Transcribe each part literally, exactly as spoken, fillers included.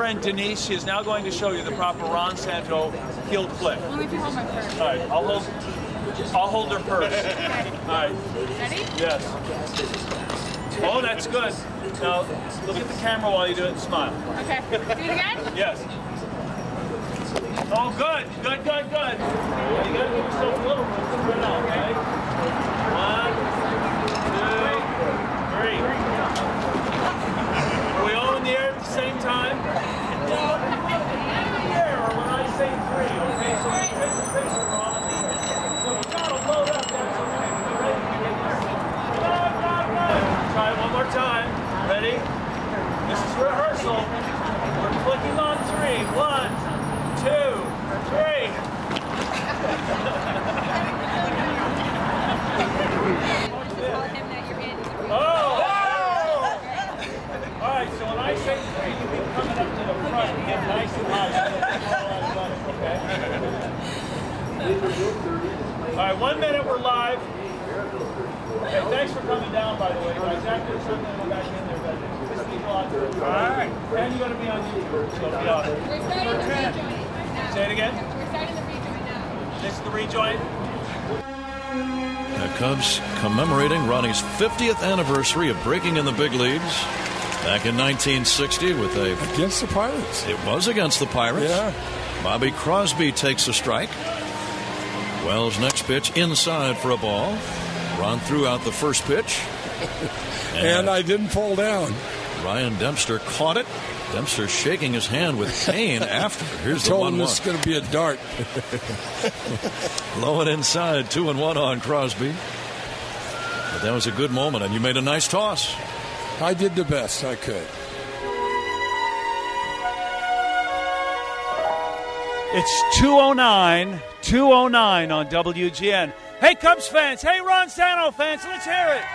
friend Denise. She is now going to show you the proper Ron Santo heel click. Only if you hold my purse. All right, I'll hold, I'll hold her purse. Okay. All right. Ready? Yes. Oh, that's good. Now, look at the camera while you do it and smile. Okay. Do it again? Yes. Oh, good. Good, good, good. Now, you got to give yourself a little room to spread out, okay? One, two, three. Are we all in the air at the same time? No, in the air, or when I say three, okay? So we take the picture, Ron. So we got to load up. That's okay. Be ready to get this. Go, go, go. Try it one more time. Ready? This is rehearsal. We're clicking on three. One, two, three. Oh! All right, so when I say three, you keep coming up to the front and get nice and high so you don't fall out of butter, okay? All right, one minute, we're live. Okay, thanks for coming down, by the way, guys. After it's going to go back in there, but this people out there. All right. And you're going to be on YouTube, so be on it. We're starting the rejoin now. Say it again? We're starting the rejoin now. This is the rejoin. The Cubs commemorating Ronnie's fiftieth anniversary of breaking in the big leagues back in nineteen sixty with a... Against the Pirates. It was against the Pirates. Yeah. Bobby Crosby takes a strike. Wells' next pitch inside for a ball. Ron threw out the first pitch. And, and I didn't fall down. Ryan Dempster caught it. Dempster shaking his hand with pain after. Here's the told one him one. this is going to be a dart. Low and inside, two and one on Crosby. But that was a good moment, and you made a nice toss. I did the best I could. It's two oh nine, two oh nine on W G N. Hey, Cubs fans. Hey, Ron Santo fans. Let's hear it.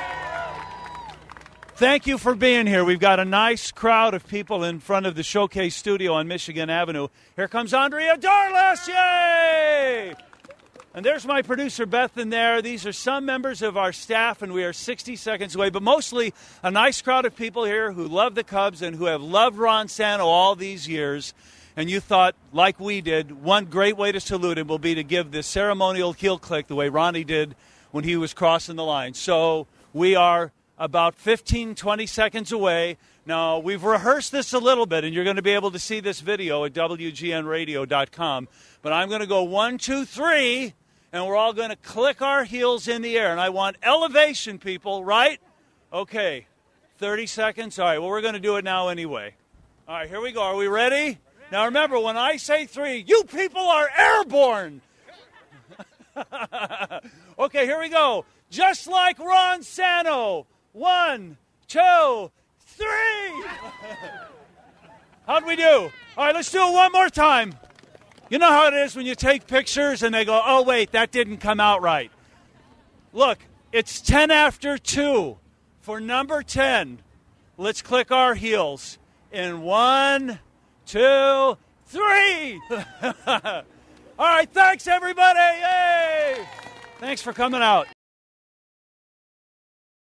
Thank you for being here. We've got a nice crowd of people in front of the Showcase studio on Michigan Avenue. Here comes Andrea Darless. Yay! And there's my producer, Beth, in there. These are some members of our staff, and we are sixty seconds away. But mostly a nice crowd of people here who love the Cubs and who have loved Ron Santo all these years. And you thought, like we did, one great way to salute him will be to give this ceremonial heel click the way Ronnie did when he was crossing the line. So we are about fifteen, twenty seconds away. Now, we've rehearsed this a little bit, and you're going to be able to see this video at W G N radio dot com. But I'm going to go one, two, three, and we're all going to click our heels in the air. And I want elevation, people, right? Okay, thirty seconds. All right, well, we're going to do it now anyway. All right, here we go. Are we ready? Now, remember, when I say three, you people are airborne. Okay, here we go. Just like Ron Santo. One, two, three. How'd we do? All right, let's do it one more time. You know how it is when you take pictures and they go, oh, wait, that didn't come out right. Look, it's ten after two. For number ten, let's click our heels in one, two, three. All right, thanks, everybody. Yay! Thanks for coming out.